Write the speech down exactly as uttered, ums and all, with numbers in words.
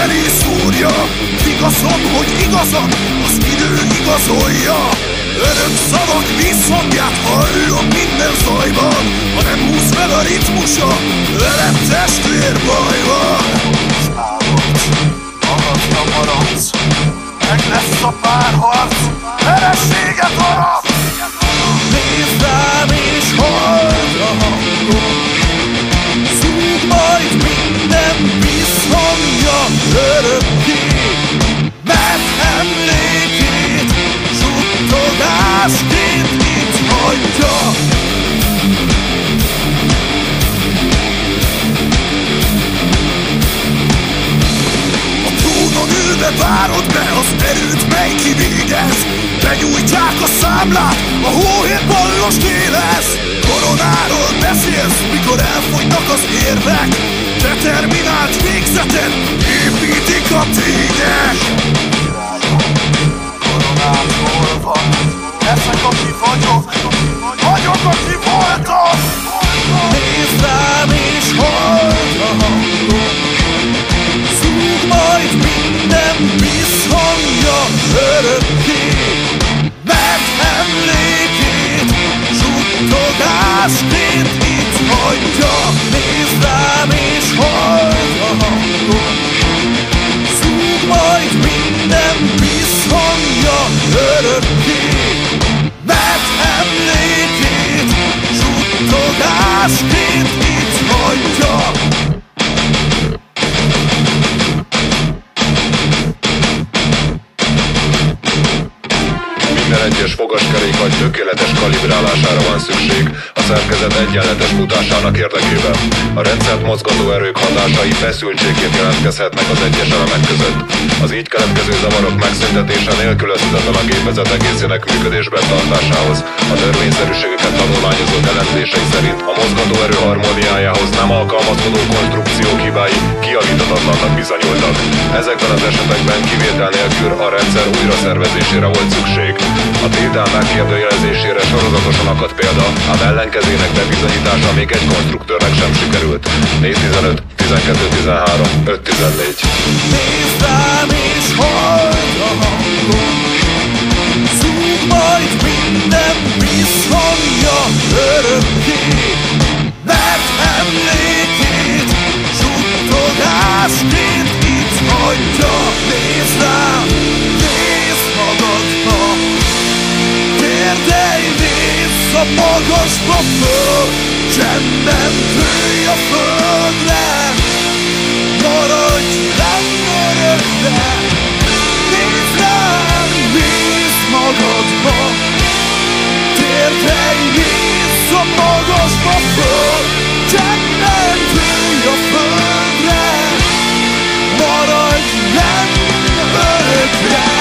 felé szórja, vigaszom, hogy igazam, az idő igazolja. Örök szavak visszhangját hallom minden zajban, ha nem húz fel a ritmusa, veled testvér, baj van. Álarc, magadra maradsz, meglesz a párharc, vereséget aratsz. Nézz rám és halld a hangom, szúg majd minden visszhangja örökké, mert emlékét suttogásként itt hagyja. A trónon ülve várod be az erőt, mely kivégez. Begyújtják a számlát, a hóhét ballost élesz. Koronáról beszélsz, mikor elfogynak az érvek. Determinált végzeted építik a tények. Koronát hol van? Leszek, aki vagyok, vagyok, aki voltam. Nézz rám és halld a hangom, szúg majd minden visszhangja örökké, mert emlékét suttogásként itt hagyja. Nézz rám és halld a hangom, szúg majd minden visszhangja örökké, mert emlékét suttogásként itt hagyja. Minden egyes fogaskerék vagy tökéletes kalibrálására van szükség a szerkezet egyenletes futásának érdekében. A rendszert mozgató erők hatásai feszültségként jelentkezhetnek az egyes elemek között. Az így keletkező zavarok megszüntetése nélkülözhetetlen a gépezet egészének működésben tartásához. A törvényszerűségeket tanulmányozó elemzései szerint a mozgató erő harmóniájához nem alkalmazkodó konstrukciók hibái kijavítatlannak bizonyultak. Ezekben az esetekben kivétel nélkül a rendszer újraszervezésére volt szükség. A tétel megkérdőjelezésére sorozatosan akadt példa, ám ellenkezének bebizonyítása még egy konstruktőrnek sem sikerült. négy tizenöt, tizenkettő tizenhárom, öt tizennégy. Nézz rám és halld a hangom, szúg majd minden visszhangja örökké, mert emlékét suttogásként itt hagyja. Nézz rám, nézz magadra, térdelj vissza magasba föl, csendben főj a földre, maradj lenn örökre. Nézz rám, nézz magadba, térdelj vissza magasba föl, csendben főj a földre, maradj lenn örökre.